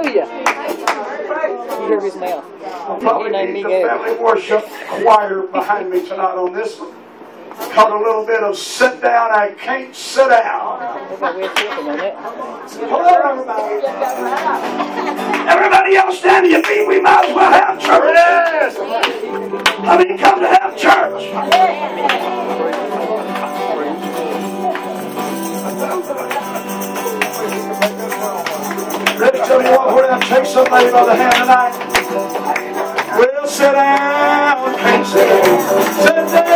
Hallelujah. You heard his mouth. I'll probably need the family worship choir behind me tonight on this one. Caught a little bit of sit down, I can't sit down. Hello, everybody. Everybody else stand to your feet. We might as well have church. Yes. How many come to have church? Let's tell you what, we're going to take somebody by the hand tonight. We'll sit down, can't sit down. Sit down.